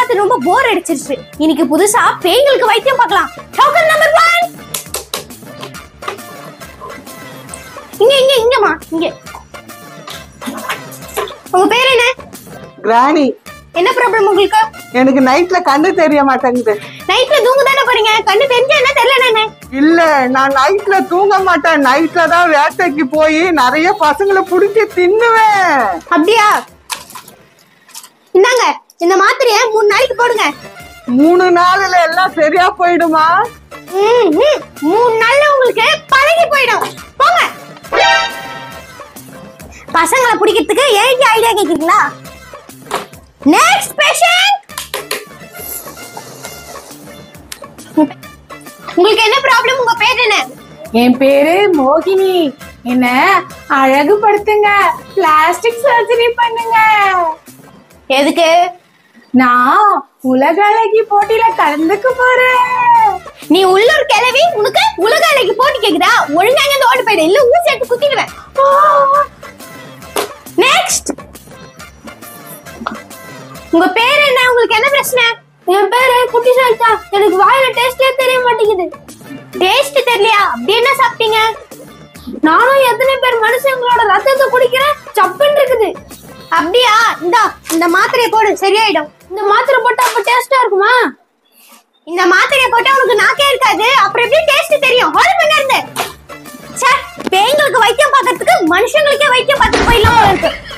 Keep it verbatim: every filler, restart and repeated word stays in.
பார்த்து ரொம்ப போர் அடிச்சிருச்சு. இன்னைக்கு புதுசா பேய்களுக்கு வைத்தியம் பார்க்கலாம். Token number one. இங்க இங்க இங்கமா இங்க. உங்க பேர் என்ன? கிரானி. என்ன ப்ராப்ளம் உங்களுக்கு? எனக்கு நைட்ல கண்ணு தெரிய மாட்டேங்குது. நைட்ல தூங்க தானே போறீங்க, கண்ணு தெரிஞ்சா என்ன தெரியல நானே. இல்ல, நான் நைட்ல தூங்க மாட்டேன். நைட்ல தான் வேட்டைக்கு போய் நிறைய பசங்களை புடிச்சு தின்னுவேன். அப்படியா? இந்தாங்க இந்த மாத்திரைய மூணு நாளைக்கு போடுங்க. மூணு நாள்ல எல்லாம் சரியா போயிடுமா? மூணு நாள்ல உங்களுக்கு பழகி போயிடும். போங்க. பசங்களை பிடிக்கிறதுக்கு ஏன் ஐடியா கேக்குறீங்களா? Next patient. உங்களுக்கு என்ன ப்ராப்ளம்? உங்க பேர் என்ன? என் பேரு மோகினி. என்ன அழகுபடுத்துங்க, பிளாஸ்டிக் சர்ஜரி பண்ணுங்க. எதுக்கு? நான் உலக அழகி போட்டியில கலந்துக்க போறேன். நீ உள்ளூர் கிளவி, உனக்கு உலக அழகி போட்டி கேக்குதா? ஒழுங்கா இங்க ஓடி போயிடு, இல்ல ஊசி எடுத்து குத்திடுவேன். நெக்ஸ்ட். உங்க பேர் என்ன? உங்களுக்கு என்ன பிரச்சனை? என் பேரு குட்டி சாய்தா. எனக்கு வாயில டேஸ்டே தெரிய மாட்டேங்குது. டேஸ்ட் தெரியலையா? அப்படி என்ன சாப்பிட்டீங்க? நானும் எத்தனை பேர் மனுஷங்களோட ரத்தத்தை குடிக்கிறேன், சப்புன்னு இருக்குது. அப்படியா? இந்தா இந்த மாத்திரையை போடு, சரியாயிடும். இந்த மாத்திரை போட்டா அப்ப டேஸ்டா இருக்குமா? இந்த மாத்திரையை போட்டா உனக்கு நாக்கே இருக்காது, அப்புறம் எப்படி டேஸ்ட் தெரியும்? ஹோல் பண்ண இருந்து. சே, பேய்களுக்கு வைத்தியம் பார்க்கறதுக்கு மனுஷங்களுக்கே வைத்தியம் பார்த்துட்டு போயிடலாம் இருக்கு.